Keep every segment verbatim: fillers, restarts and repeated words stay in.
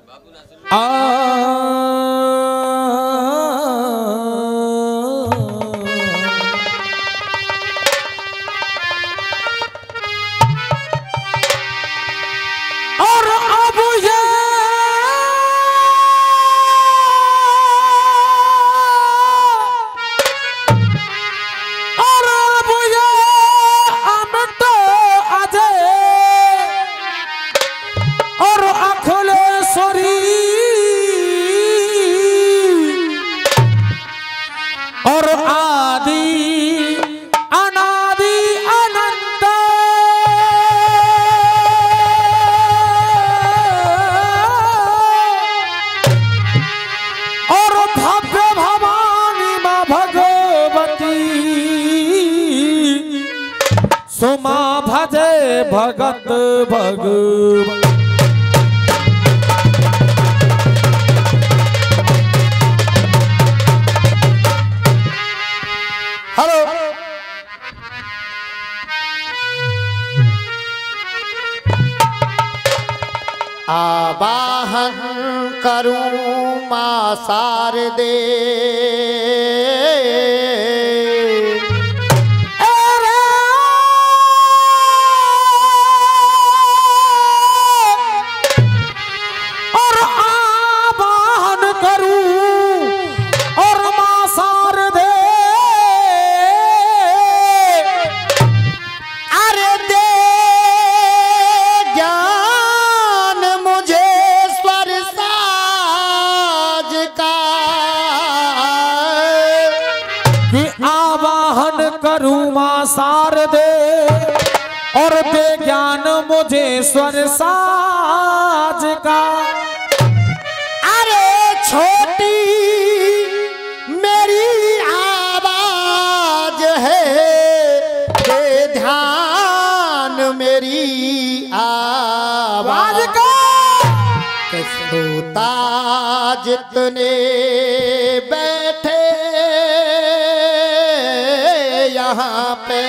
सुमा भजे भगत भगवान। हेलो आवाहन करूं मां शारदे शारदे और दे ज्ञान मुझे स्वर साज का। अरे छोटी मेरी आवाज है, दे ध्यान मेरी आवाज का। श्रोता जितने बैठे यहाँ पे,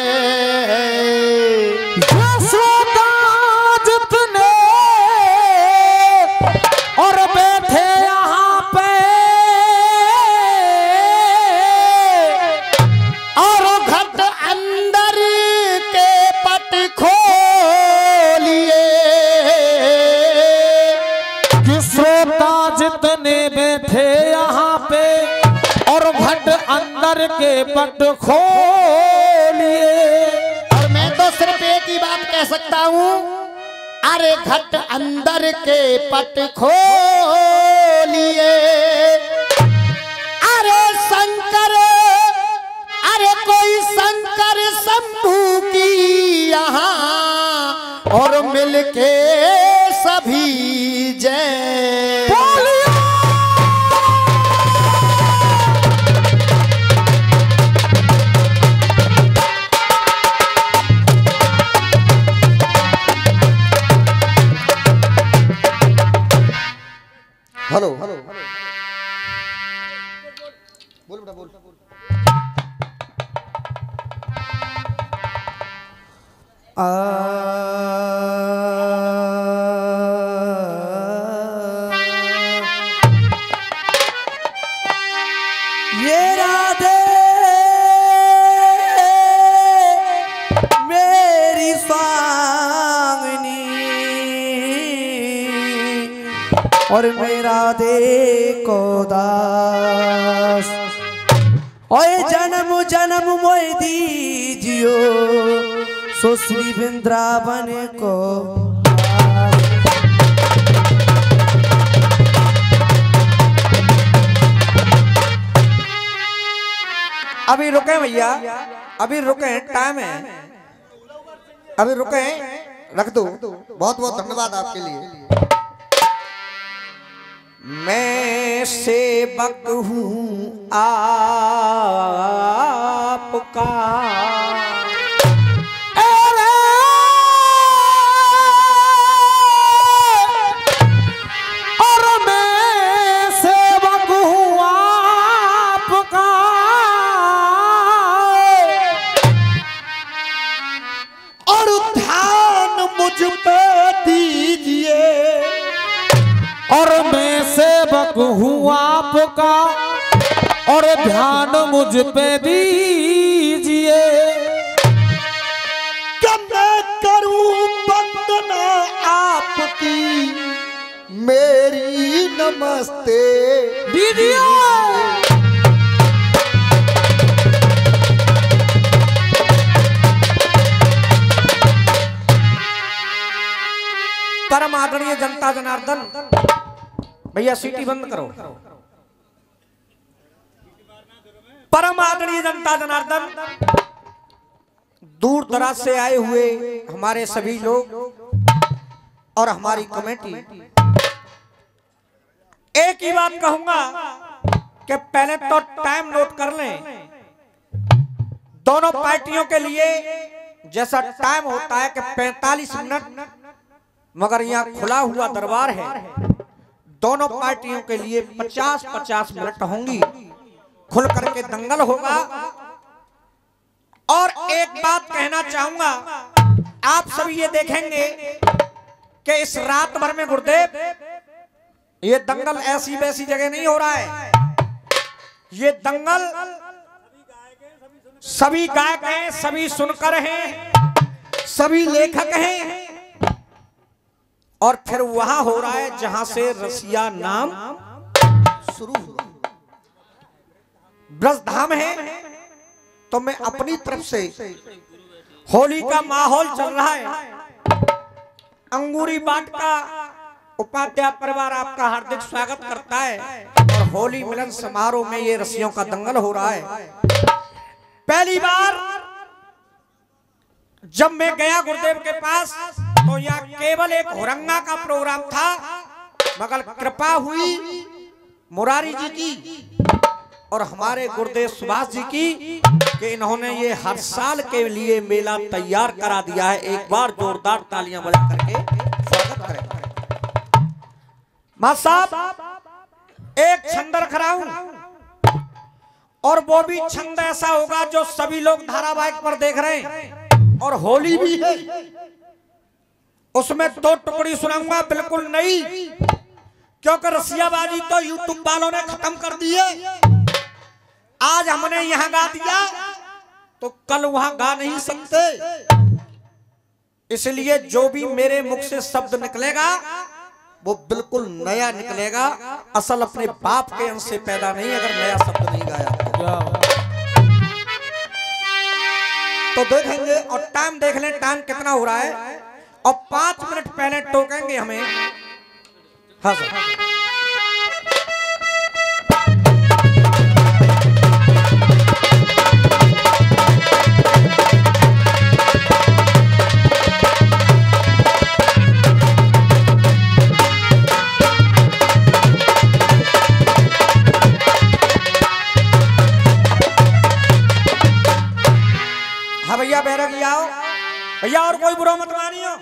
श्रोता जितने और बैठे यहाँ पे, और घट अंदर के पट खोलिए। श्रोता जितने बैठे यहाँ पे और घट अंदर के पट खोलिए। और मैं तो सिर्फ एक ही बात कह सकता हूँ, अरे घट अंदर के पट खोलिए। अरे शंकर, अरे कोई शंकर शंभू की यहाँ और मिलके सभी जय। हेलो हेलो बोल बेटा बोल। आ ये राधे मेरी स्वांगनी और मेरा दे को दास, ओए जन्म जन्म मोय दीजियो सो श्री वृंदावन को। अभी रुके भैया, अभी रुके, टाइम है, अभी रुके, रख दो। बहुत बहुत धन्यवाद आपके लिए। मैं सेवक हूँ आपका, और मैं सेवक हूँ आपका। और ध्यान मुझ पे दीजिए, और मैं सेवक हूँ आपका और ध्यान मुझ पे दीजिए। क्या मैं करूं वंदना आपकी, मेरी नमस्ते दीजिए। परम आदरणीय जनता जनार्दन, भैया सीटी बंद करो। परम आदरणीय जनता जनार्दन, दूर दराज से आए हुए हमारे सभी लोग और हमारी कमेटी, एक ही बात कहूंगा कि पहले तो टाइम नोट कर लें। दोनों पार्टियों के लिए जैसा टाइम होता है कि पैंतालीस मिनट, मगर यहाँ खुला हुआ दरबार है, दोनों पार्टियों के लिए पचास पचास मिनट होंगी, खुल करके दंगल होगा। और एक बात कहना चाहूंगा, आप सभी ये देखेंगे कि इस रात भर में गुरुदेव ये दंगल ऐसी वैसी जगह नहीं हो रहा है। ये दंगल सभी गायक हैं, सभी सुनकर हैं, सभी लेखक हैं, और फिर वहां हो रहा है जहां से रसिया नाम शुरू हुआ। ब्रजधाम है। तो मैं अपनी तरफ से, होली का माहौल चल रहा है, अंगूरी बाट का उपाध्याय परिवार आपका हार्दिक स्वागत करता है, और होली मिलन समारोह में ये रसियों का दंगल हो रहा है। पहली बार जब मैं गया गुरुदेव के पास तो यहाँ केवल एक हुरंगा का प्रोग्राम था, मगर कृपा हुई मुरारी जी की और हमारे गुरुदेव सुभाष जी की कि इन्होंने ये हर साल के लिए मेला तैयार करा दिया है। एक बार जोरदार तालियां बजा करके स्वागत करें। मां साहब, एक छंद रख रहा हूं, और वो भी छंद ऐसा होगा जो सभी लोग धारावाहिक पर देख रहे हैं, और होली भी है, उसमें दो टुकड़ी सुनाऊंगा, बिल्कुल नहीं, क्योंकि रसियाबाजी तो यूट्यूब वालों ने खत्म कर दी है। आज हमने यहां गा दिया तो कल वहां गा नहीं सकते, इसलिए जो भी मेरे मुख से शब्द निकलेगा वो बिल्कुल नया निकलेगा। असल अपने बाप के अंश से पैदा नहीं, अगर नया शब्द नहीं गाया तो देखेंगे। और टाइम देख लें, टाइम कितना हो रहा है, और पांच मिनट पहले टोकेंगे हमें। हाँ सर, हाँ भैया बैरगी आओ भैया, और कोई बुरा मत मानियो।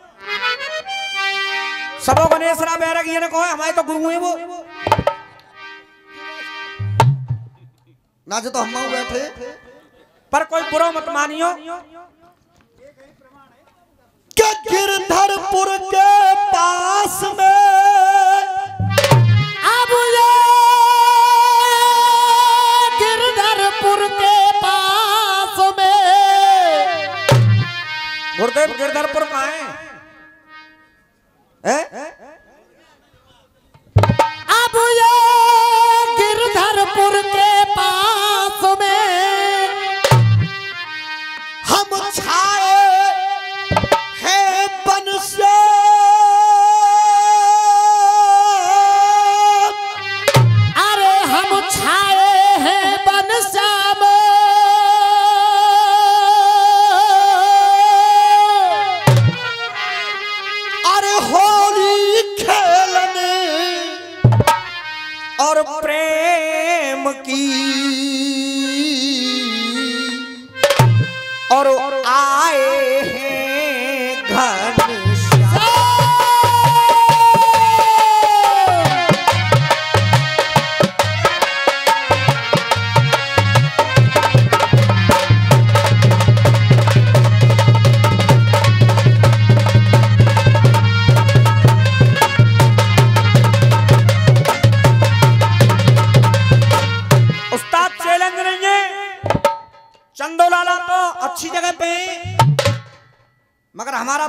सबो गणेश रा बैरगी ने कहो हमारे तो गुरु है वो ना, जो तो हम बैठे, पर कोई बुरा मत मानियो। क्या गिरधरपुर के पास में अब ये गिरधरपुर के पास में, गुरुदेव गिरधरपुर कहाँ है? है? अब ये गिरधरपुर के पास में हम छाए हैं बन से,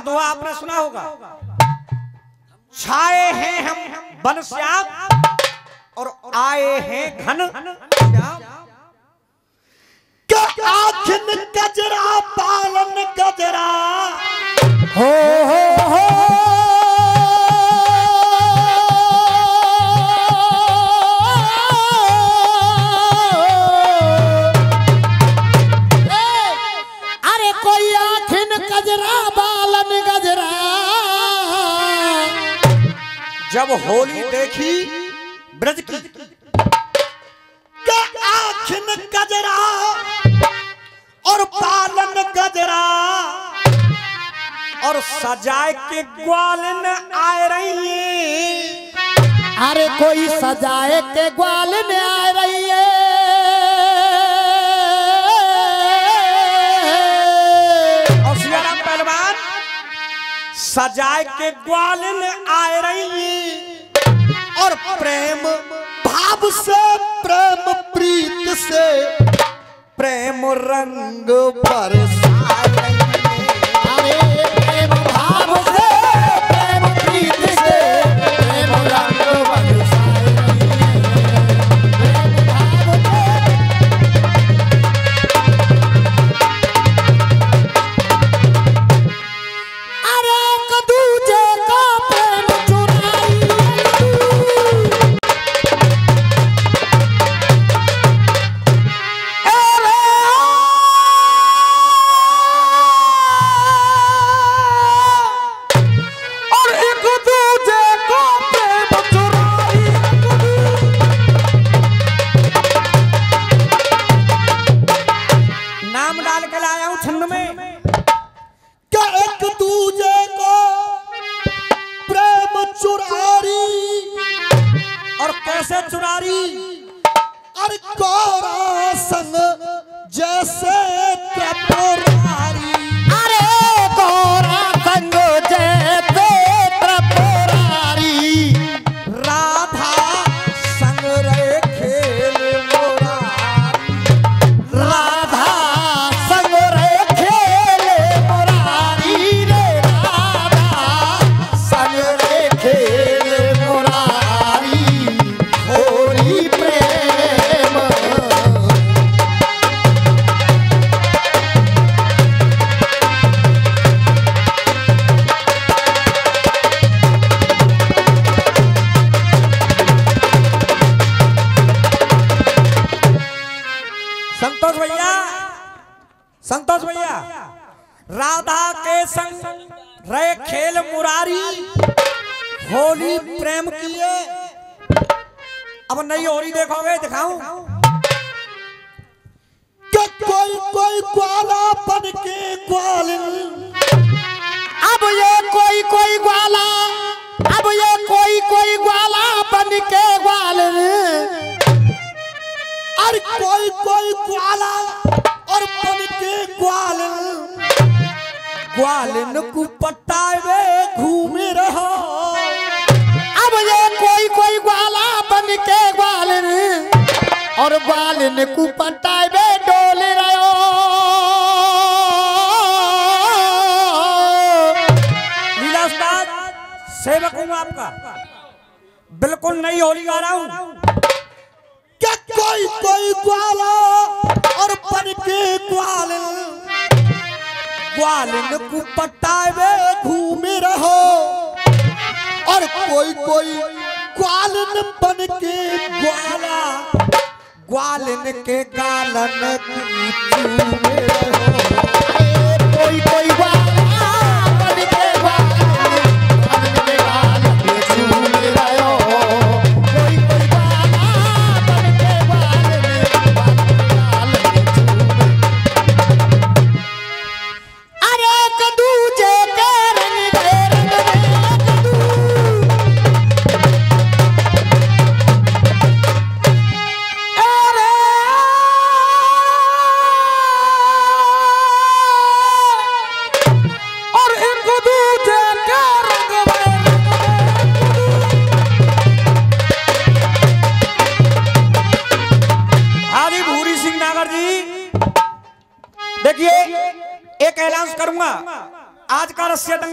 दोहा आपने सुना होगा, छाए हैं हम बन श्याम और आए हैं घन श्याम। क्या आखिन गजरा पालन गजरा हो हो हो अरे कोई आखिन गजरा बालन गजरा। जब होली देखी ब्रज की, क्या आखिन गजरा और पालन गजरा और सजाए के ग्वालन आए रही है। अरे कोई सजाए के ग्वालन आ रही है। और सियाराम पहलवान सजाए के ग्वालन आए रही है और प्रेम भाव से प्रेम प्रीत से प्रेम रंग बरसा रही है। अरे प्रेम भाव से प्रेम प्रीत से प्रेम रंग बरसाए रही है। अरे एक दूजे का प्रेम चुराई और एक दूजे को प्रेम चुराई। नाम डाल के लाया हूं छंद में। क्या एक दूजे को प्रेम चुरारी और कैसे चुरारी? और गौरा संग जैसे त्रिपुरारी। अरे गौरा संग जैसे त्रिपुरारी। राधा संग रहे खेल मुरारी। राधा संग रे खेले मुरारी रे। राधा संग रे खेले मुरारी। होली प्रेम संतोष भैया, संतोष भैया, राधा के संग रहे खेल मुरारी, होली प्रेम किए। अब नई होली देखोगे, दिखाऊं? क्या कोई कोई ग्वाला बन के ग्वालिन। अब ये कोई कोई ग्वाला, अब ये कोई कोई ग्वाला बन के ग्वालन। और कोई कोई ग्वाला और बन के ग्वालिन ग्वालिन को पटावे घूमे रहो। अब ये कोई कोई ग्वाला बन के ग्वालन और ग्वालन को पटावे डोल रहो। लीला उस्ताद सेवक हूं आपका, बिल्कुल नई होली गा रहा हूं। क्या कोई कोई ग्वाला और बन के ग्वालिन ग्वालिन को पटावे घूमे रहो। और कोई कोई ग्वालिन बन के ग्वाला ग्वालिन के गालन चूमे रहो। कोई कोई ग्वाला बन के ग्वालन बन के ग्वालन झूम रहो। कोई कोई ग्वाला बन के ग्वालन बन के ग्वालन झूम। अरे एक दूजे के रंग के रंग में एक दूजे। अरे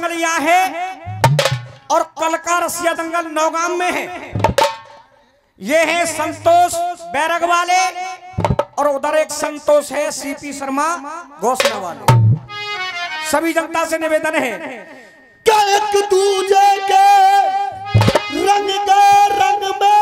दंगल यहाँ है और कल का रसिया दंगल नौगाम में है। ये है संतोष बैरग वाले और उधर एक संतोष है सीपी शर्मा घोषणा वाले। सभी जनता से निवेदन है क्या एक दूजे के रंग के रंग में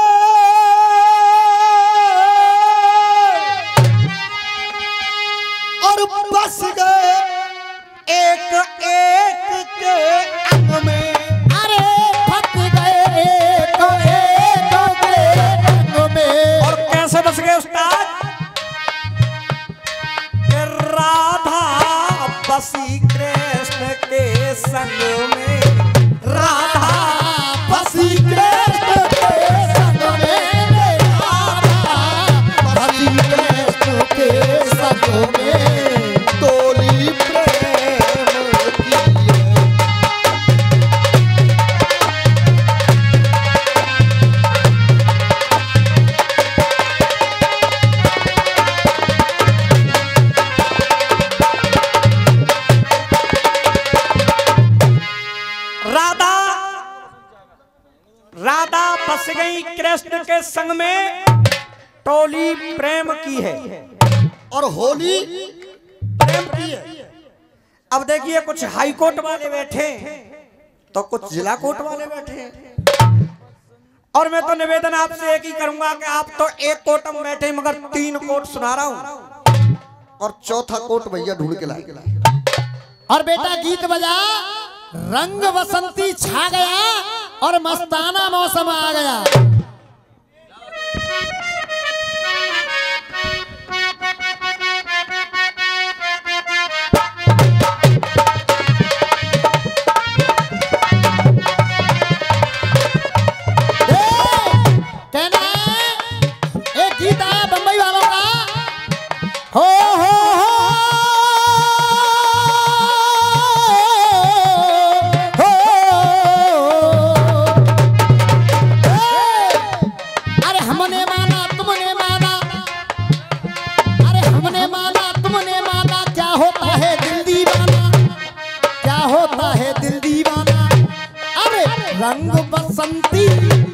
और बस गए एक एक के अंग में। अरे फंस गए एक एक के अंग में। और कैसे बस गए उस्ताद? कि राधा बसी कृष्ण के संग में, राधा बसी कृष्ण के संग में, राधा बसी कृष्ण के संग में। तोली प्रेम की है। राधा राधा बस गई कृष्ण के संग में, टोली प्रेम की है और होली प्रेम की है। अब देखिए कुछ हाई कोर्ट वाले बैठे तो कुछ जिला कोर्ट वाले बैठे। और मैं तो निवेदन आपसे एक ही करूंगा कि आप तो एक कोर्ट में बैठे मगर तीन कोर्ट सुना रहा हूं और चौथा कोट भैया ढूंढ के लाए। और बेटा गीत बजा, रंग बसंती छा गया और मस्ताना मौसम आ गया। कहना एक गीत आया बम्बई वालों का, हो हो हो अरे हमने माना तुमने माना, अरे हमने माना तुमने माना, क्या होता है दिल दीवाना, क्या होता है दिल दीवाना। अरे रंग बसंती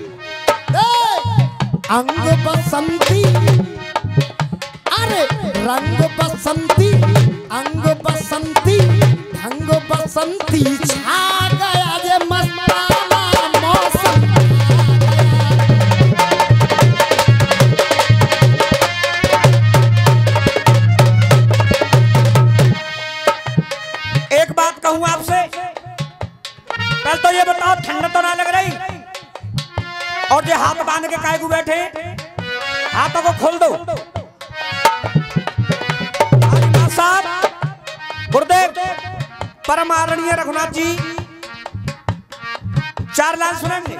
अंग बसंती, अरे रंग बसंती अंग बसंती ढंग बसंती छा गया ये मस्ताना मौसम। एक बात कहूं आपसे, पहले तो ये बताओ ठंड तो ना लग रही? और ये हाथ बांध के काय को बैठे, हाथों को खोल दो। साहब गुरुदेव परम आदरणीय रघुनाथ जी चार लाइन सुनेंगे।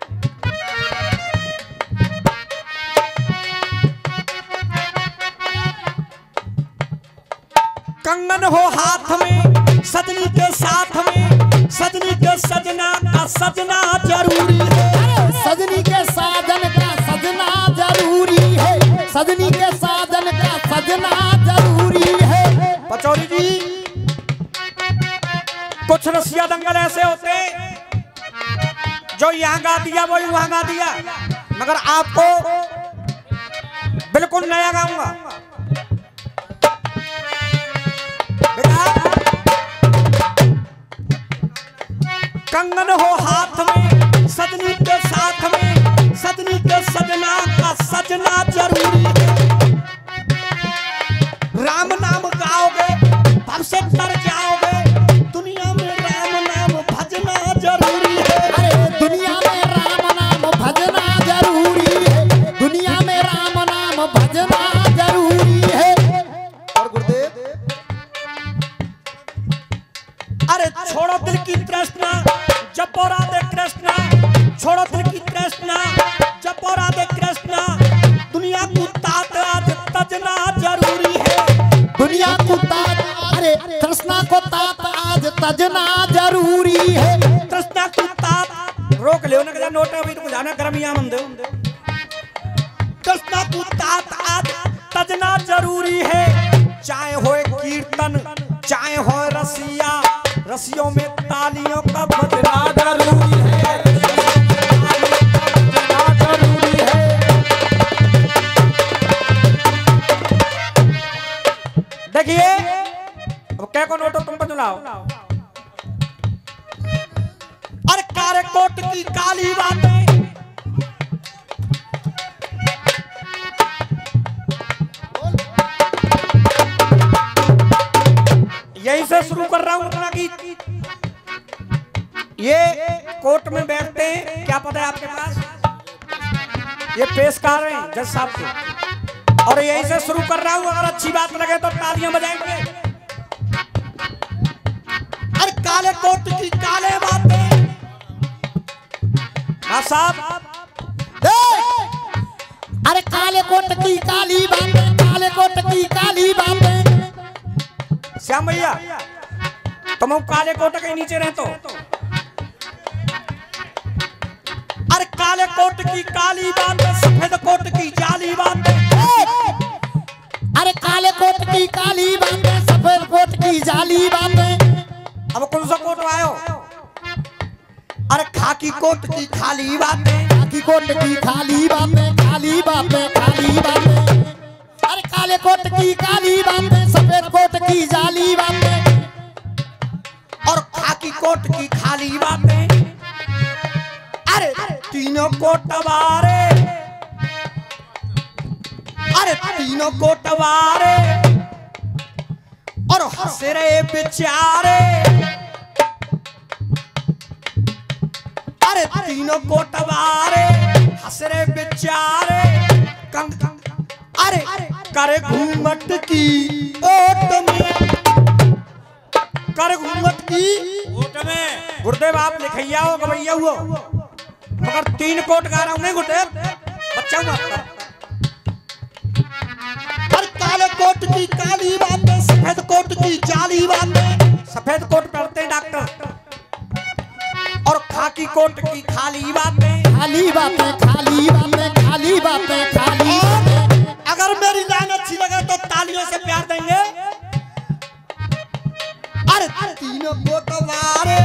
कंगन हो हाथ में सजनी के साथ में, सजनी के सजना का सजना जरूरी है, सजनी के साजन का सजना जरूरी है, सजनी के साजन का सजना जरूरी है। पचौरी जी कुछ रसिया दंगल ऐसे होते जो यहाँ गा दिया वही वहां गा दिया, मगर आपको बिल्कुल नया गाऊंगा। बेटा कंगन हो हाथ में सजनी के साथ में, सजनी के सजना का सजना जरूरी है। राम नाम गाओगे भव से तर जाओगे, दुनिया में राम नाम भजना जरूरी है। अरे दुनिया में राम नाम भजना जरूरी है, दुनिया में राम नाम भजना जरूरी है। और गुरुदेव अरे छोड़ो दिल की तृष्णा जपो राधे कृष्णा, छोड़ो दिल की तृष्णा जपो राधे कृष्णा, दुनिया को तात आज तजना जरूरी है। दुनिया को तात, अरे तृष्णा को तात आज तजना जरूरी है। तृष्णा को तात रोक ले ना, नोट अभी तो जाना गर्मिया मंद। तृष्णा को तात आज तजना जरूरी है, चाहे होए कीर्तन चाहे होए रसिया, रसियों में तालियों का बजना जरूरी है, बजना जरूरी है। देखिए अब क्या को नोटो तुम बजलाओ। अरे कारे कोट की काली बातें, यहीं से शुरू कर रहा हूं अपना गीत। ये कोर्ट में बैठते हैं, क्या पता है आपके पास, ये पेशकार हैं जज साहब के, और यहीं से शुरू कर रहा हूं। अगर अच्छी बात लगे तो तालियां बजाएंगे। अरे काले कोट की काले बातें, हाँ साहब। अरे काले कोट की काली बातें, काले कोट की काली बातें। श्याम भैया तुम काले कोट के नीचे रहते हो। अरे काले कोट की काली बातें, सफेद कोट की जाली बातें। अरे काले कोट की काली बातें, सफेद कोट की जाली बातें। अब कौन सा कोट आयो? अरे खाकी कोट की खाली बातें, खाकी कोट की खाली बातें, खाली बातें, खाली बातें। अरे काले कोट की काली बातें, सफेद कोट की जाली बातें, और खाकी कोट की खाली बातें। अरे तीनों कोट वारे, अरे तीनों कोट वारे, और हंस रहे बेचारे। अरे तीनों कोट वारे, हंस रहे बेचारे। कंग अरे करे घूमट की ओट में, करे घूमट की ओट में। गुरुदेव आप लिखैया हो गवैया हुआ, मगर तीन कोट गा रहा हूं नहीं गुरुदेव, बच्चा हूं आपका। अरे काले कोट की काली बातें, सफेद कोट की जाली बातें। सफेद कोट पहनते हैं डॉक्टर, और खाकी कोट की खाली बातें, खाली बातें, खाली बातें, खाली बातें, खाली बातें। अगर मेरी लाइन अच्छी लगे तो तालियों से प्यार देंगे। अरे तीनों कोट वारे,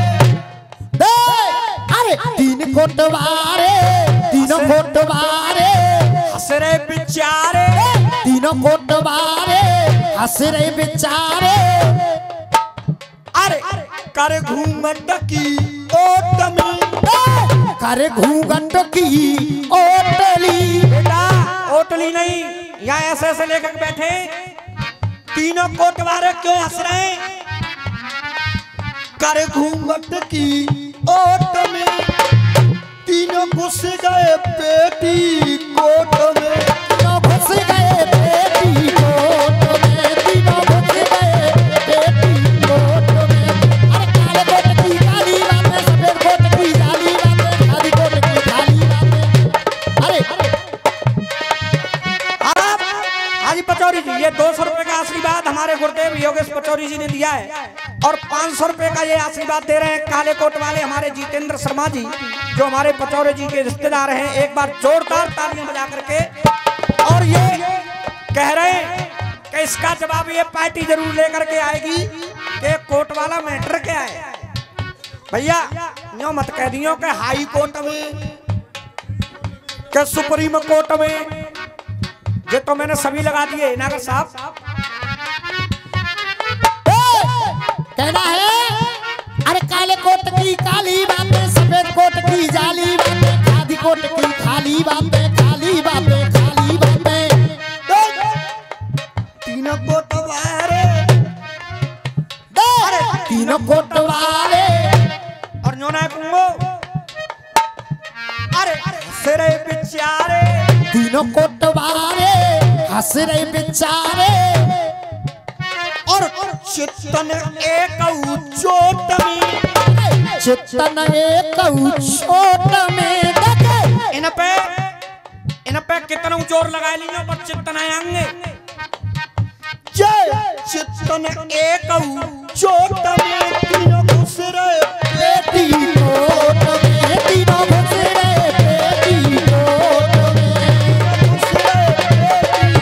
अरे तीन कोट वारे, तीनों कोट वारे, हंस रहे बेचारे। तीनों कोट वारे, हंस रहे बेचारे। अरे करे घूंघट की ओट में, करे घूंघट की ओटली। बेटा ओटली नहीं, यहाँ ऐसे ऐसे लेकर बैठे। तीनों कोट वाले क्यों हंस रहे हैं? करे घूंघट की ओट में, तीनों घुस गए पेटी कोट में। तीनों घुस गए पेटी कोट में, तीनों घुस गए पेटी कोट में। अरे काले कोट की काली बातें, सफेद कोट की जाली बातें, खादी कोट की खाली बातें। अरे आप हाजी पचौरी जी, ये दो सौ रुपए का आशीर्वाद हमारे गुरुदेव योगेश पचौरी जी ने दिया है, और पाँच सौ रुपए का ये आशीर्वाद दे रहे हैं काले कोट वाले हमारे जितेंद्र शर्मा जी, जो हमारे पचौरी जी के रिश्तेदार हैं। एक बार जोरदार तालियां बजा करके। और ये कह रहे हैं कि इसका जवाब ये पार्टी जरूर लेकर के आएगी कि कोट वाला मैटर क्या है। भैया न्यों मत कह दियो कि हाई कोर्ट में, के सुप्रीम कोर्ट में, ये तो मैंने सभी लगा दिए नागर साहब। कहना है अरे काले कोट की काली बातें, सफेद कोट की जाली बातें, खादी कोट की खाली बातें, खाली बातें, खाली बातें। तीनों कोट वाले, तीनों कोट वाले, और न्योना कुंगो, अरे सिरे बेचारे। तीनों कोट वाले, हंस रहे बेचारे। और चित्तन एक चोट में, चित्तन एक चोट में। देखे इन पे इन पे कितना जोर लगा लियो पर चित्तन आएंगे। जय चित्तन एक चोट में, तीनों घुस रहे बेटी कोट में, तीनों घुस रहे बेटी कोट में, घुस रहे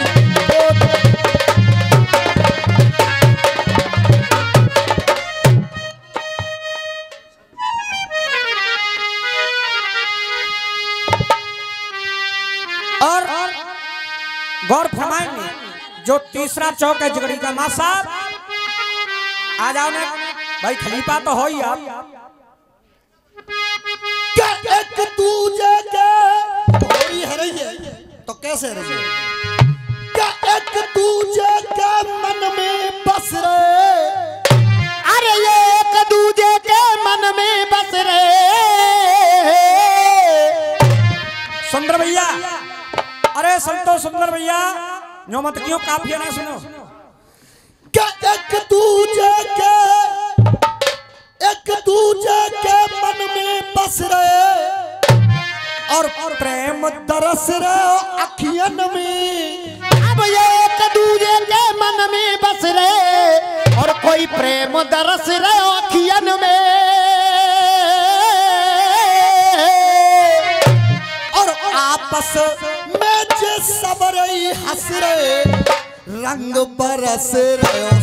बेटी कोट। और गौर फरमाएंगे जो तीसरा चौक है जिगरी का मां साहब आ जाओ ने भाई खलीफा तो हो ही आप क्या एक दूजे के थोड़ी है रही है तो कैसे रही है क्या एक दूजे के मन में बस रहे अरे ये एक दूजे के मन में बस रहे सुंदर भैया अरे संतोष सुंदर भैया जो मत क्यों काफिया ना सुनो क्या एक दूजे के एक दूजे के मन में बस रहे और प्रेम दरस रहे अखियन में अब ये एक दूजे के मन में बस रहे और कोई प्रेम दरस रहे अखियन में और आपस में जे सबर हंस रहे रंग बरस रहे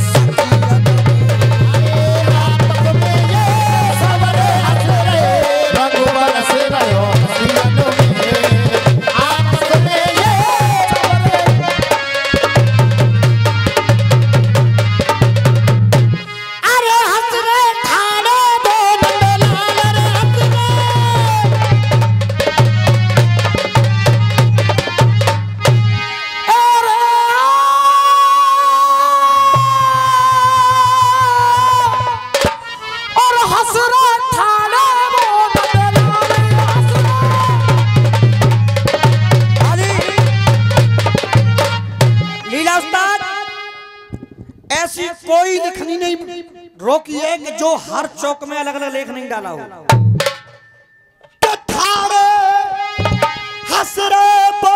ऐसी कोई लिखनी नहीं रोकी है कि जो हर चौक में अलग अलग लेख नहीं डाला हो हसरे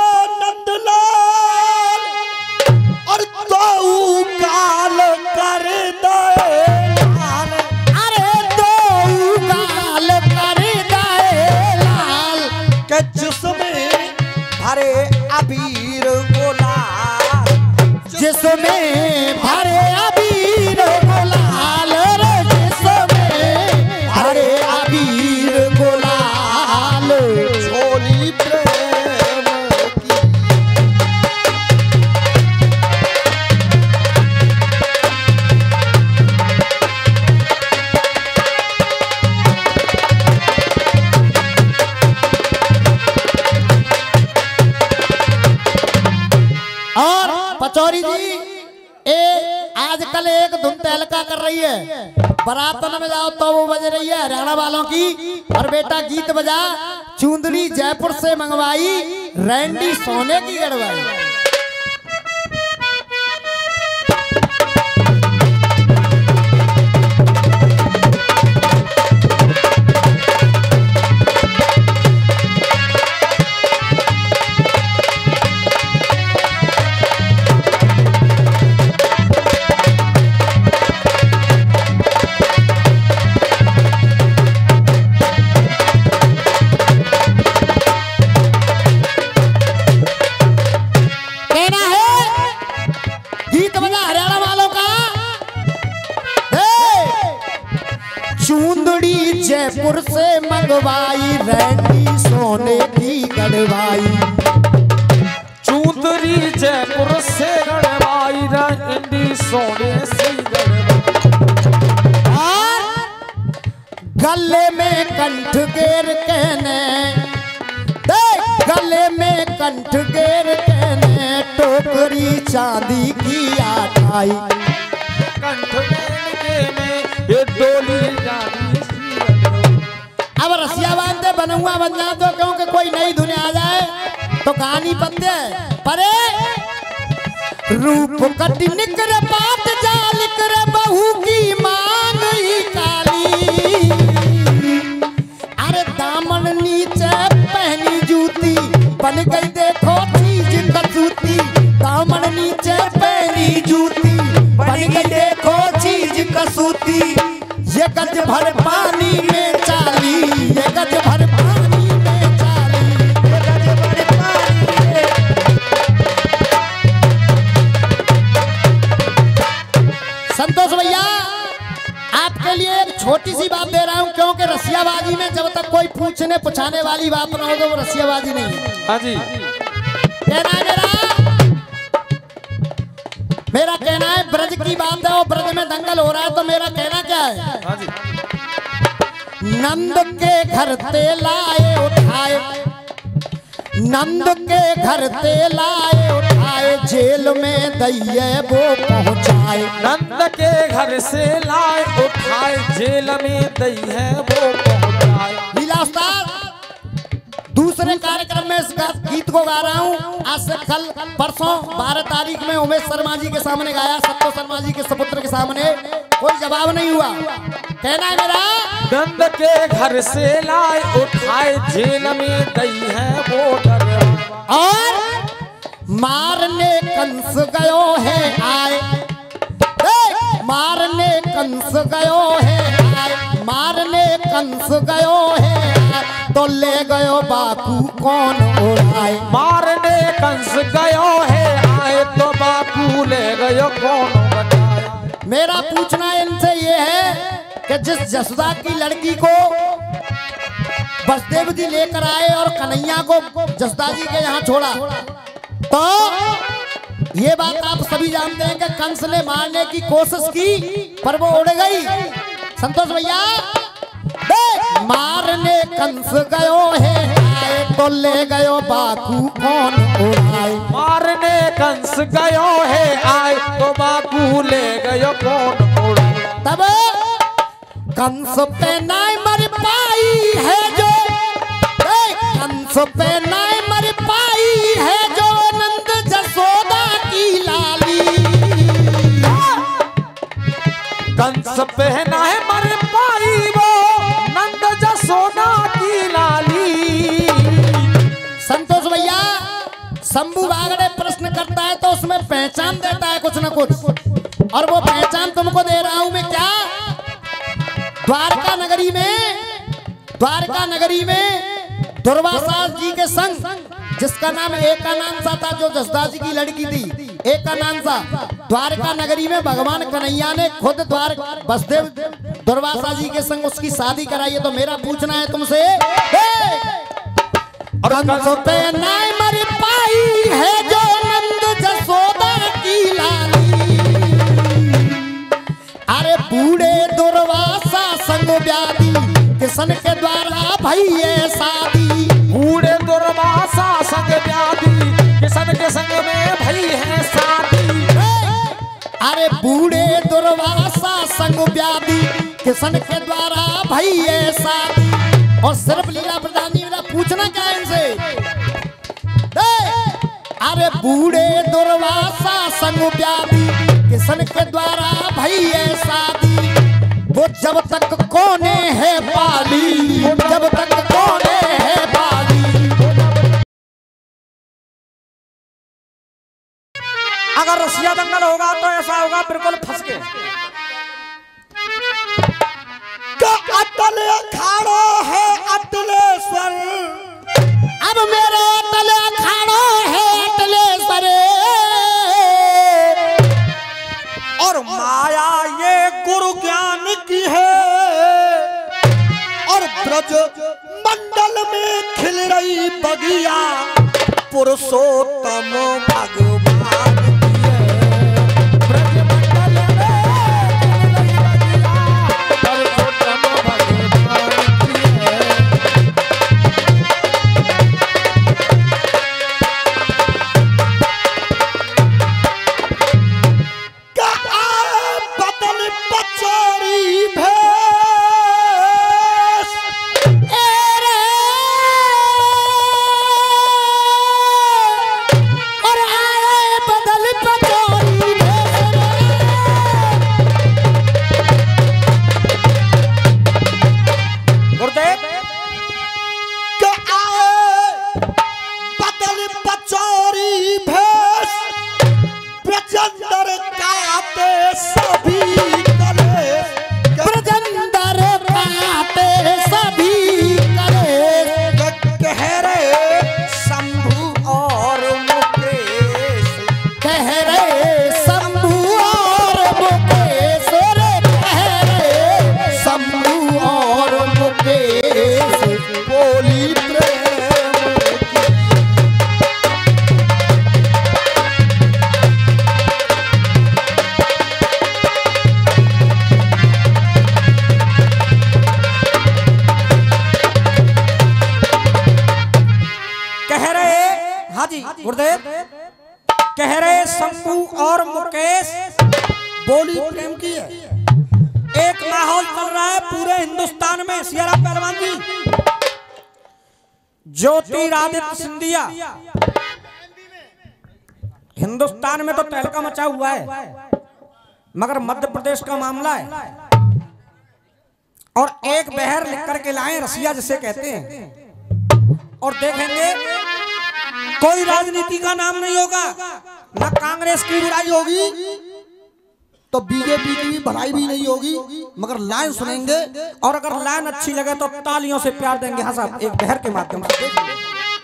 नंदलाल और दो काल कर दे अरे दो काल कर दे लाल के जिसमें भरे अबीर गुलाल जिसमें भरे अबीर गुलाल जिसमें भरे अबीर गुलाल छोली प्रेम की और पचौरी जी ए आजकल एक धुन तहलका कर रही है बरातन में जाओ तो वो बज रही है हरियाणा वालों की और बेटा गीत बजा चुंदड़ी जयपुर से मंगवाई रैंडी सोने की गढ़वाई चूंदड़ी जयपुर से मंगवाई रैंडी सोने की गढ़वाई चूंदड़ी जयपुर से गढ़वाई रैंडी सोने से और गले में कंठ गेर कहने देख गले में कंठ गेर कहने टोकरी चांदी की आटाई कंठ में ये डोली अब रसिया बांधते बनहुआ बन जाए तो क्योंकि कोई नई दुनिया आ जाए तो कहानी बनते परे रूप कटी निकर बात जाल कर बहू की मांग ही काली अरे दामन नीचे पहनी जूती बन गई देखो चीज कसूती दामन नीचे पहनी जूती बन गई देखो चीज कसूती ये गज भर पानी में चाली ये गज भर पानी में चाली ये गज भर पानी में संतोष भैया आपके लिए एक छोटी सी बात दे रहा हूं क्योंकि रसियाबाजी में जब तक कोई पूछने पुछाने वाली बात ना हो तो वो रसियाबाजी नहीं है। हाँ जी कहना है मेरा मेरा कहना है ब्रज की बात है और ब्रज में दंगल हो रहा है, तो मेरा कहना क्या है? हाँ जी। नंद के घर ते लाए उठाए, नंद के घर ते लाए उठाए, जेल में दैये वो पहुंचाए। नंद के घर से लाए उठाए, जेल में दई है वो पहुंचाए। लीला उस्ताद, दूसरे कार्यक्रम में इस गीत को गा रहा हूँ। आज से कल परसों बारह तारीख में उमेश शर्मा जी के सामने गाया, सत्तो शर्मा जी के सपुत्र के सामने, कोई जवाब नहीं हुआ। कहना है मेरा नंद के घर से लाए उठाए, जेल में दई है वो डर। और मारने कंस गयो है आए, ए, मारने कंस गयो है आए, मारने कंस गयो है आए, तो ले गयो बापू कौन उड़ाए। मारने कंस गयो है आए, तो बापू ले गयो कौन बचाए। मेरा पूछना इनसे ये है कि जिस जसोदा की लड़की को बसदेव जी लेकर आए और कन्हैया को जसोदा जी के यहाँ छोड़ा, तो ये बात आप सभी जानते हैं कि कंस ने मारने की कोशिश की पर वो उड़ गई। संतोष भैया, मारने कंस गयो है आए, तो ले गयो बापू कौन उड़ाए। मारने कंस गयो है आए, तो बापू ले गयो कौन उड़ाए। तब कंस पे नाय मर पाई है जो, कंस पे नाय मर पाई है जो, नंद जसोदा की लाली। कंस पे नाय मर पाई वो, नंद जसोदा की लाली। संतोष भैया, शंभू बागड़े प्रश्न करता है तो उसमें पहचान देता है कुछ न कुछ, और वो पहचान तुमको दे रहा हूं मैं। क्या द्वारका नगरी में, द्वारका नगरी में दुर्वासा जी के संग, जिसका नाम एकानांसा था, जो जसोदा जी की लड़की थी एकानांसा, द्वारका नगरी में भगवान कन्हैया ने खुद द्वार बसदेव दुर्वासा जी के संग उसकी शादी कराई है। तो मेरा पूछना है तुमसे, कंस पे नाय मर पाई है जो, नंद जसोदा की लाली। अरे बूढ़े दुर्वासा संग व्याधि, किशन के द्वारा भइए शादी। बूढ़े दुर्वासा संग व्याधि, किशन के संग में भई है शादी। अरे बूढ़े दुर्वासा संग व्याधि, किशन के द्वारा भइए शादी। और सिर्फ लीला प्रधान जी, मेरा पूछना क्या है इनसे, अरे बूढ़े दुर्वासा संग व्याधि, किशन के द्वारा भइए शादी। वो जब तक कोने है पाली, जब तक कोने है पाली। अगर रसिया दंगल होगा तो ऐसा होगा बिल्कुल फंस के। अटल अखाड़ो है अटलेश्वर, अब मेरे अटल अखाड़ो है अटलेश्वर, और माया ये गुरु ज्ञान की है, और ब्रज मंडल में खिल रही बगिया पुरुषोत्तम भगवान की है। ब्रज मंडल में खिल रही बगिया, पुरुषोत्तम भगवान की है। बदल पचोरी भेष, और आए कह रहे, हाँ जी गुरुदेव, कह रहे शंभू और मुकेश बोली प्रेम की है। एक माहौल चल रहा है पूरे हिंदुस्तान में, सियारा पहलवान जी, ज्योतिरादित्य सिंधिया, हिंदुस्तान में तो तहलका मचा हुआ है, मगर मध्य प्रदेश का मामला है। और एक बहर लिख करके लाए, रसिया जिसे कहते हैं, और देखेंगे कोई राजनीति का नाम नहीं होगा, न कांग्रेस की बुराई होगी तो बीजेपी की भी भलाई भी नहीं होगी, मगर लाइन सुनेंगे। और अगर लाइन अच्छी लगे तो तालियों से प्यार देंगे। हाँ साहब, एक बहर के माध्यम से देखेंगे।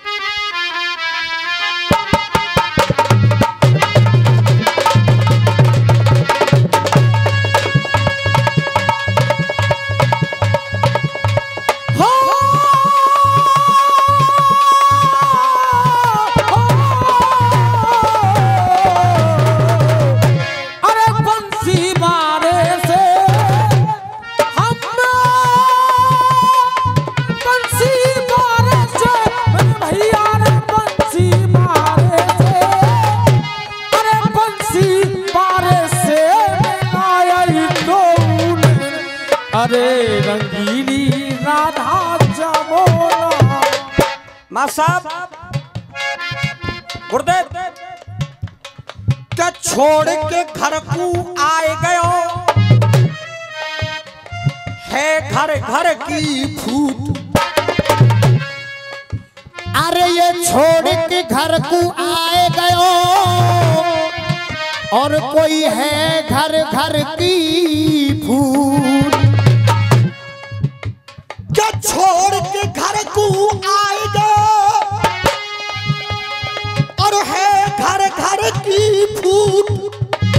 अरे रंगीली राधा जमोला। मां साहब, गुरुदेव क्या छोड़ के घर को आए गयो है घर घर की फूट। अरे ये छोड़ के घर को आए गयो और कोई है घर घर की फूट। क्या छोड़ के घर को आए गयो और है घर घर की फूट।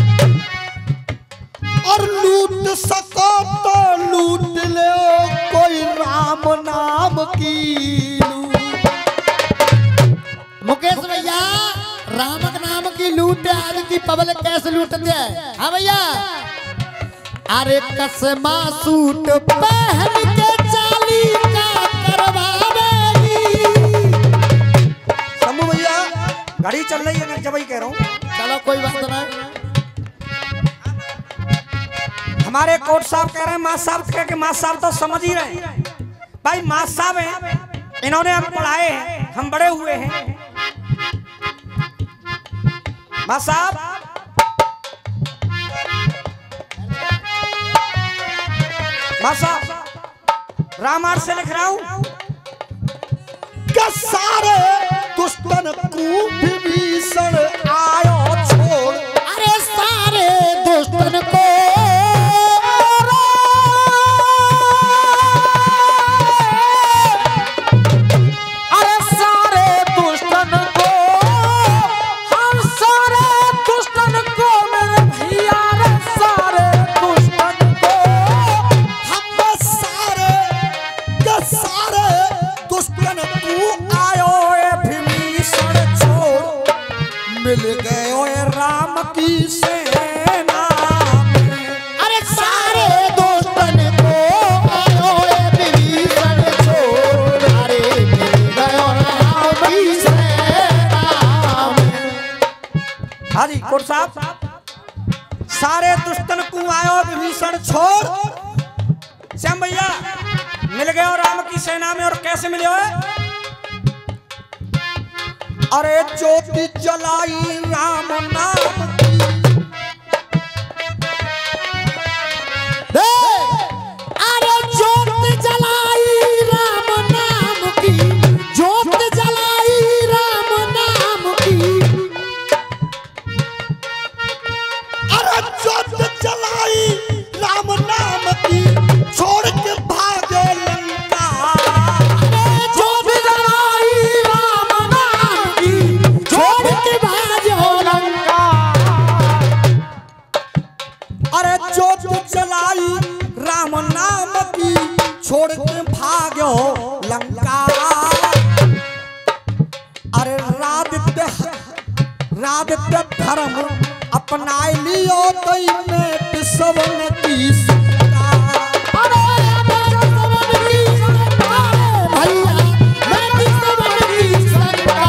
और लूट सको तो लूट ले कोई राम नाम की लूट। मुकेश भैया, राम नाम की लूट आज की पब्लिक कैसे लूटते हैं? हाँ भैया, अरे कसमा सूट पहन के चाली का करवावेगी। शंभू भैया, गाड़ी चल रही है, मैं जब ही कह रहा हूँ। चलो कोई बात नहीं। हमारे कोर्ट साहब कह रहे हैं, मां साहब कह के मां साहब तो समझ ही रहे हैं। भाई मां साहब हैं, इन्होंने हम पढ़ाए हैं, हम बड़े हुए हैं। मां साहब, मां साहब, रामायण से लिख रहा हूं। क्या सारे दुष्टन को विभीषण आयो छोड़। अरे सारे दुष्टन को अरे सारे दुष्टन को, हम सारे दुष्टन को, मेरे भैया रे सारे दुष्टन को। हम सारे क्या सारे दुष्टन को आयो विभीषण छोड़। मिल गयो राम की सेना में। अरे सारे दुष्टन को आयो विभीषण छोड़। अरे मिल गयो राम की सेना में। हाँ जी कोर्ट साहब, सारे दुष्टन को आयो विभीषण छोड़। श्याम भैया, मिल गए हो राम की सेना में। और कैसे मिले हो? अरे ज्योति जलाई राम नाम की। दे, अरे ज्योत जलाई राम नाम की, ज्योत जलाई राम नाम की। अरे ज्योति जलाई राम नाम की छोड़ के भागे लंका। अरे ज्योत जलाई राम नाम की, छोड़ के भागो लंका। अरे ज्योति जलाई राम नाम की छोड़ के भाग्यो लंका। अरे रादित्य रादित्य धर्म अपनाए लियो तो इन्हें सबन की सीता। अरे मैं सबन की संता भैया, मैं सबन की संता।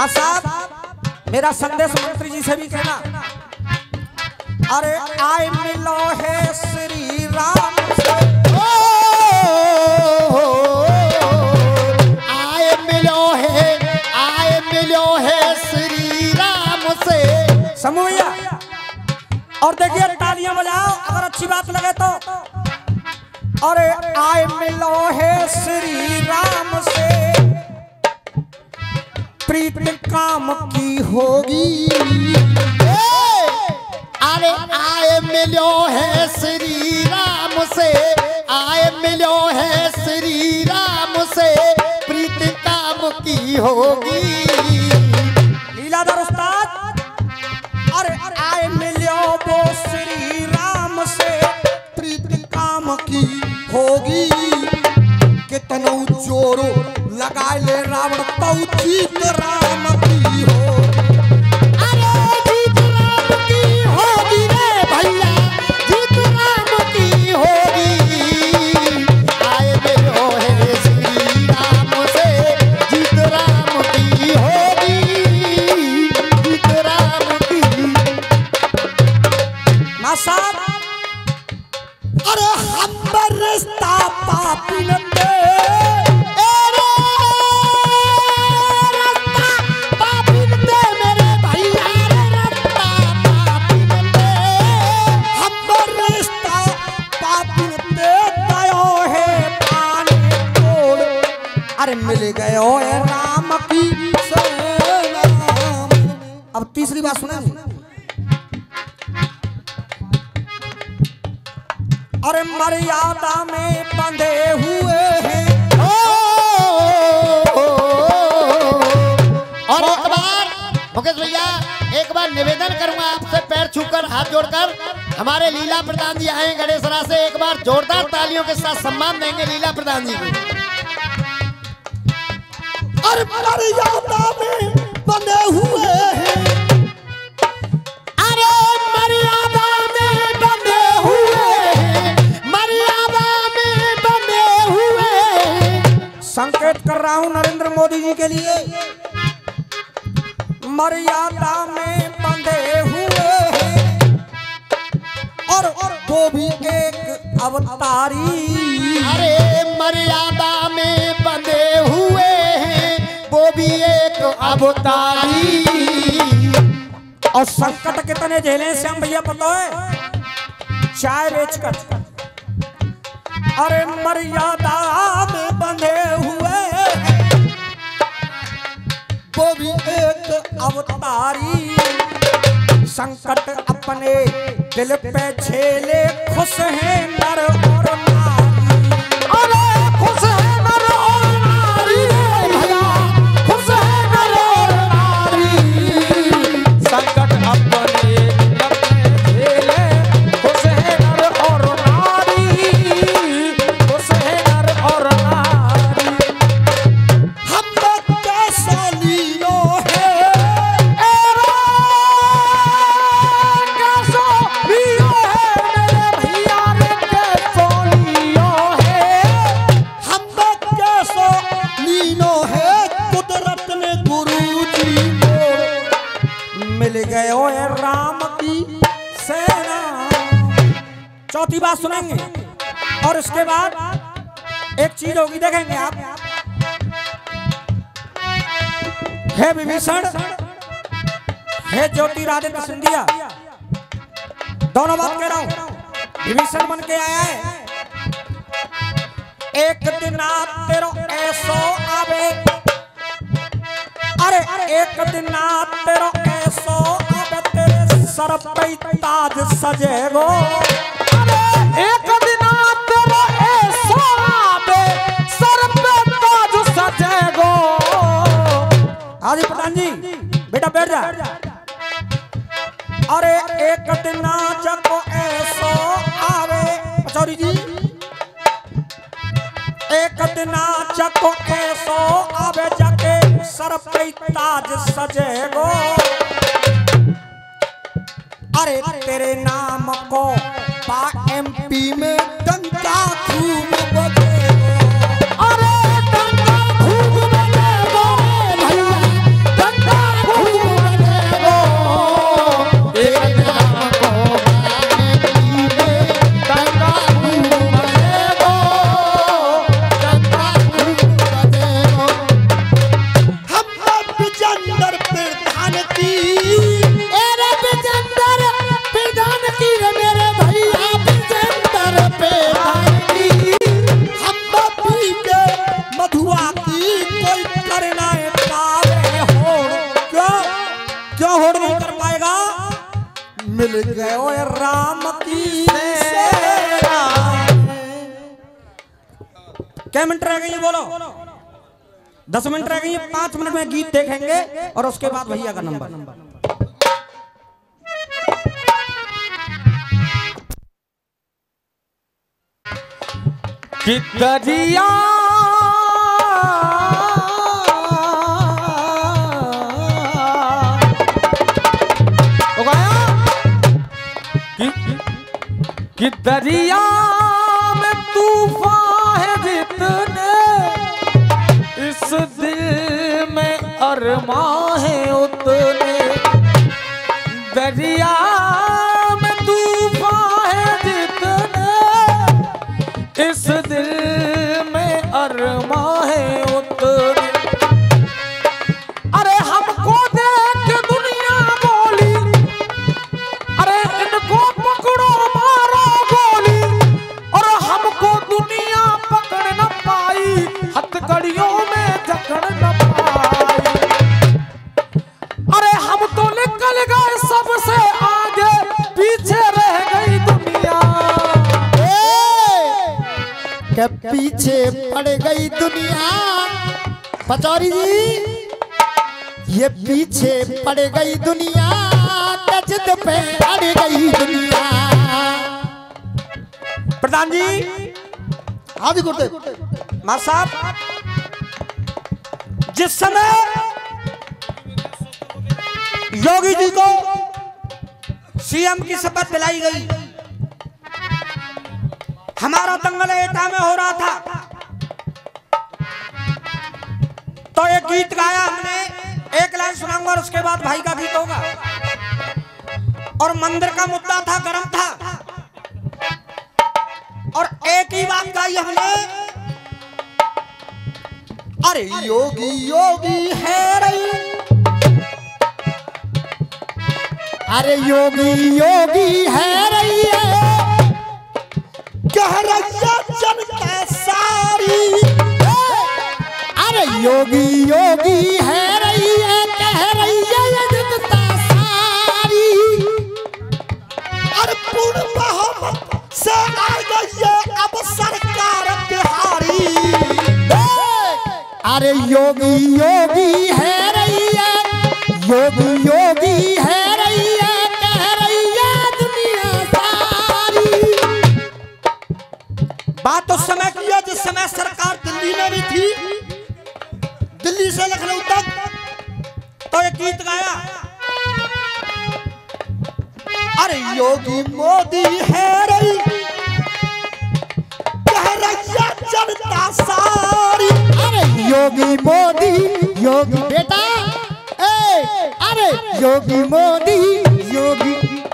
मां साहब मेरा संदेश मंत्री जी से भी कहना, अरे आए मिलो है श्री राम से, आए मिलो है, आए मिलो है श्री राम से। समूह भैया और देखिए तालियां बजाओ अगर अच्छी बात लगे तो। अरे आए मिलो है श्री राम से, प्रीत काम की होगी। अरे आए मिलो है श्री राम से, आए मिलो है श्री राम से, प्रीत काम की होगी। लीलाधर उस्ताद, अरे आए मिलो वो श्री राम से, प्रीत काम की होगी। कितनो जोरो लगाए ले रावण तो जीत राम की होगी। अरे जीत राम की होगी रे भैया, जीत राम की होगी। आए मिलो है श्री राम से, जीत राम की होगी, जीत राम की। मां साहब, अरे हम रिश्ता पापी न दे, मिल गए ओ राम की सेना। अब तीसरी बात सुना, अरे मर्यादा में बंधे हुए हैं। और एक बार मुकेश भैया, एक बार निवेदन करूंगा आपसे पैर छूकर हाथ जोड़कर, हमारे लीला प्रधान जी आए गणेशरा से, एक बार जोरदार तालियों के साथ सम्मान देंगे लीला प्रधान जी को। और मर्यादा में बंधे हुए हैं, अरे मर्यादा में बंधे हुए हैं, मर्यादा में बंधे हुए हैं। संकेत कर रहा हूं नरेंद्र मोदी जी के लिए, मर्यादा में बंधे हुए हैं और वो भी एक अवतारी। अरे मर्यादा में बंधे हुए हैं, वो भी एक अवतारी। और संकट कितने झेले श्याम भैया पता है, चाय बेचकर। अरे मर्यादा में बंधे हुए वो भी एक अवतारी। संकट अपने दिल पे झेले खुश है नर और नारी। अरे खुश है नर और नारी भैया, खुश है नर और नारी। संकट अपने झेले खुश है नर और नारी, खुश है नर और नारी। हम कैसा लियो है, कैसो लियो है मेरे भैया रे, कैसो लियो है। हम कैसो लीनो है, कुदरत ने गुरु जी को मिल गए ओ राम की सेना। चौथी बात सुनेंगे और उसके बाद एक चीज होगी, देखेंगे आप। हे विभीषण, हे ज्योतिरादित्य सिंधिया, दोनों बात कह रहा हूं। विभीषण बन के आया है, एक दिन तेरो ऐसो आवे, अरे एक दिन तेरो ऐसो आवे, तेरे सर पे ताज सजेगो। अरे एक दिन तेरो ऐसो आवे, सर पे ताज सजेगो। हाजी प्रधान जी, बेटा बैठ जा। अरे एक दिन जब ऐसो आवे, पचौरी जी, एक दिन जब ऐसो आवे, जाके सर पे ताज सजेगो। अरे तेरे नाम को पा एमपी में डंका खूब बजेगो। अरे डंका खूब बजेगो भैया, डंका मिल गयो राम की सेना। क्या मिनट रह गई बोलो? दस मिनट रह गई। पांच मिनट में गीत देखेंगे और उसके बाद भैया का नंबर। कि दरिया कि, कि दरिया में तूफान है जितने, इस दिल में अरमां है उतने। दरिया में तूफान है जितने, इस दिल में अरमां है उतने। अरे हमको देख दुनिया बोली, अरे इनको पकड़ो मारो गोली, और हमको दुनिया पकड़ न पाई, हथकड़ियों में जकड़ न पाई। अरे हम तो निकल गए सबसे आगे, पीछे रह गई दुनिया। के पीछे पड़ गई दुनिया। पचौरी जी, ये पीछे पड़ गई दुनिया, जिद पे अड़ गई दुनिया। प्रधान जी, हाँ जी गुरुदेव। मां साहब, जिस समय योगी जी को सीएम की शपथ दिलाई गई, हमारा दंगल एटा में हो रहा था, तो एक गीत गाया हमने। एक लाइन सुनाऊंगा और उसके बाद भाई का गीत होगा। और मंदिर का मुद्दा था, गर्म था, और एक ही बात गाई हमने, अरे योगी योगी है रही, अरे योगी योगी है रही है, कह रैया जनता सारी। अरे योगी योगी है रही है, कह रही है जनता सारी। अरे पूर्ण बहुमत से आ गई है अब सरकार बिहारी। अरे योगी योगी है रही है, योगी योगी है रही है, कह रही है दुनिया सारी। बात उस समय की है जिस समय सरकार दिल्ली में भी थी, दिल्ली से लखनऊ तक। तो एक गीत गाया, अरे योगी मोदी है रही, कह रैया जनता सारी। अरे योगी मोदी योगी बेटा, ए अरे योगी मोदी योगी,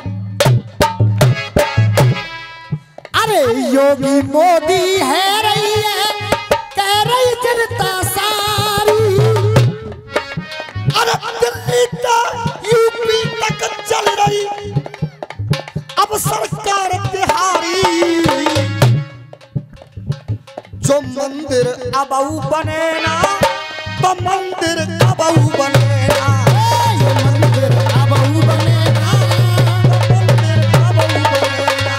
अरे योगी मोदी है रही है, कह रही जनता सारी। अरे दिल्ली तक यूपी तक चल रही अब सरकार बिहारी। जो मंदिर अबऊ बने ना, तो मंदिर अबऊ बनेगा। ये मंदिर अबऊ बनेगा, मंदिर अबऊ बनेगा।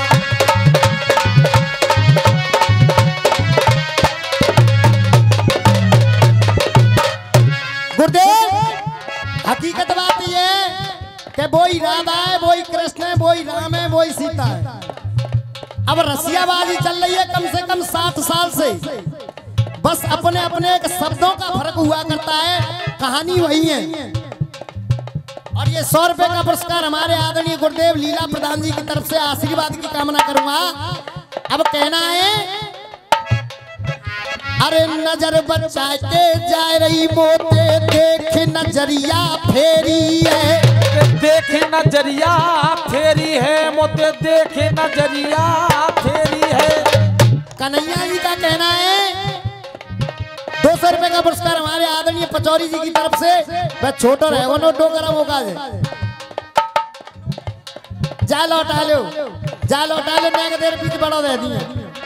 गुरुदेव हकीकत बात ये कि वही राधा है, वही कृष्ण है, वही राम है, वही सीता है। अब रसियाबाजी चल रही है कम से कम सात साल से, बस अपने अपने एक शब्दों का फर्क हुआ करता है, कहानी वही है। और ये सौ रुपए का पुरस्कार हमारे आदरणीय गुरुदेव लीला प्रधान जी की तरफ से आशीर्वाद की कामना करूंगा। अब कहना है, अरे नजर बचा के जा रही मोते, देख नजरिया फेरी है, देख नजरिया फेरी है, मोते देख नजरिया फेरी है। कन्हैया जी का कहना है, दो सौ रुपए का पुरस्कार हमारे आदरणीय पचौरी जी की तरफ से। वह छोटो रहे वो नोटो करा मौका दे, जा लौटा लो, जा लौटा लो, मैं देर पीछे बड़ो दे दिए।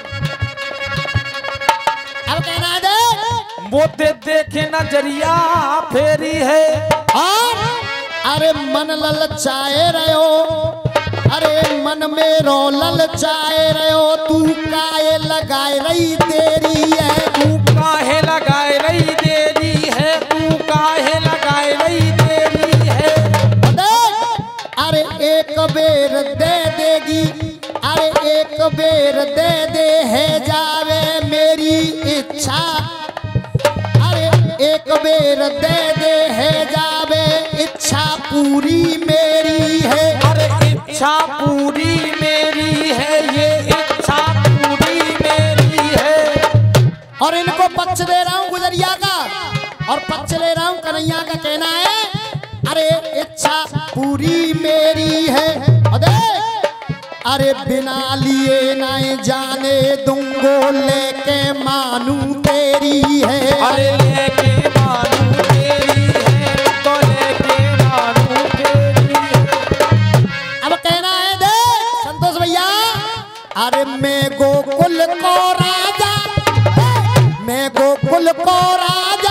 अब कहना है दे, मोते देखे नजरिया फेरी है, और अरे मन ललचाए रहो, अरे मन में रोलल चाहे रहो तू काहे लगाए रही तेरी है तू काहे लगाए रही देरी है, तू काहे लगाए रही देरी है। अरे एक बेर दे देगी, अरे एक बेर दे दे है जावे मेरी इच्छा, अरे एक बेर दे दे है जावे इच्छा पूरी मेरी है। अरे इच्छा पूरी मेरी है, ये इच्छा पूरी मेरी है। और इनको पक्ष दे रहा हूँ गुजरिया का और पक्ष ले रहा हूँ कन्हैया का कहना है अरे इच्छा पूरी मेरी है। अरे अरे बिना लिए नहीं जाने दूंगो लेके मानू तेरी है। अरे लेके मानू तेरी है, तो लेके मानू तेरी है। अब कहना है देख संतोष भैया, अरे मैं गोकुल को राजा, मैं गोकुल को राजा,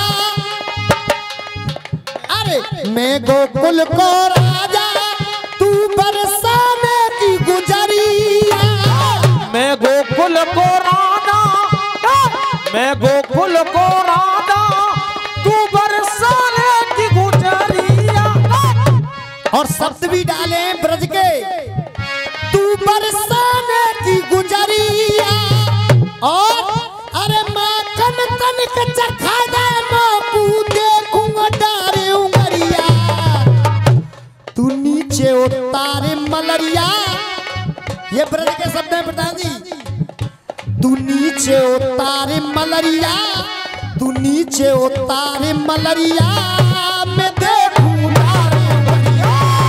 अरे मैं गोकुल को राजा, तू बरसाने की गुजरिया। मैं गोकुल को राजा, मैं गोकुल को राजा, तू बरसाने की गुजरिया। और शब्द भी डाले ब्रज के, तू बरसाने की गुजरिया। और अरे माखन तनिक चखा दे माकू देखूंगा डारे उंगरिया, तू नीचे उतारे मलरिया। ये ब्रज के शब्द हैं प्रधान जी, तू नीचे उतारे मलरिया, तू नीचे उतारे मलरिया, मैं देखूं डारे उंगरिया।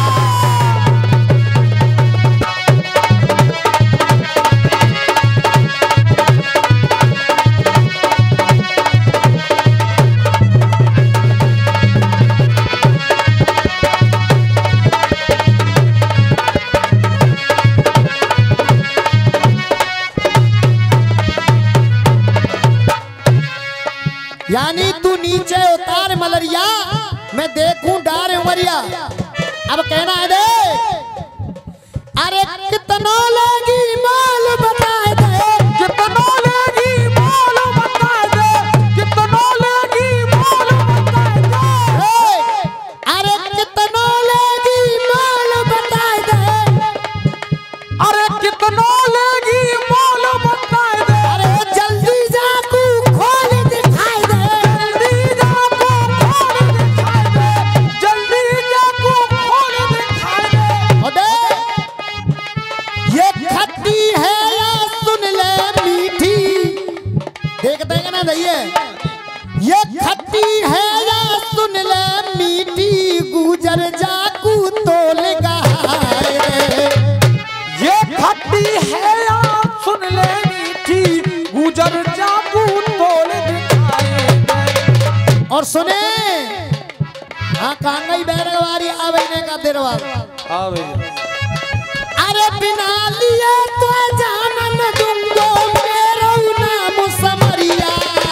यानी तू नीचे उतार मलरिया, मैं देखूं डार उमरिया। अब कहना है देख, अरे कितना लेगी माल बताए दे, कितना लेगी माल बताए दे, कितना लेगी माल बताए दे। अरे कितना लेगी माल बताए दे, अरे कितना लेगी माल बताए दे। अरे जल्दी जाकू खोल दिखाई दे, जल्दी जाको खोल दिखाई दे, जल्दी जाको खोल दिखाई दे। ओ दे ये खट्टी है या सुन ले मीठी, देखते हैं ना भैया, ये खट्टी है या सुन ले मीठी, गुजर जाकू तोल गाए। ये खट्टी है या सुन ले मीठी, गुजर जाकू तोल दिखाए दे। और सुने हाँ कांगई बैरगवारी आवेने का देरवा, हाँ भैया। अरे बिना लिए तो जानन दूंगो मेरो नाम समरिया।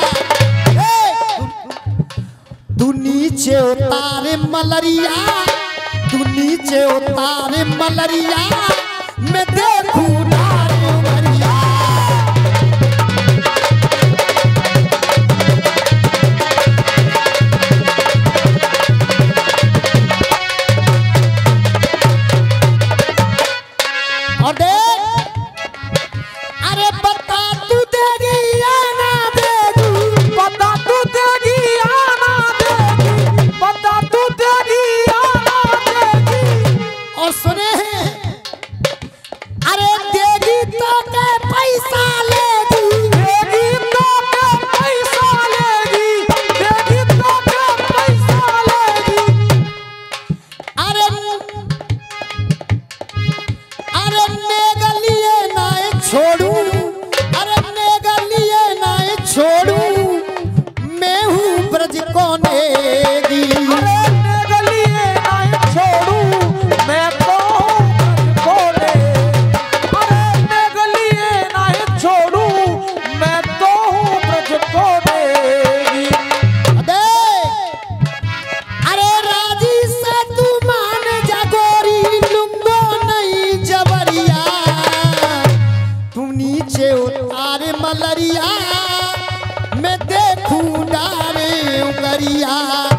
तू नीचे उतारे मलरिया, तू नीचे उतारे मलरिया, मैं देखूं डारे उमरिया। और देख अरे बता तू देगी या ना देगी, बता तू देगी या ना देगी, बता तू देगी या ना देगी। और सुने अरे दे आरे मलरिया मैं देखूं डारे उंगरिया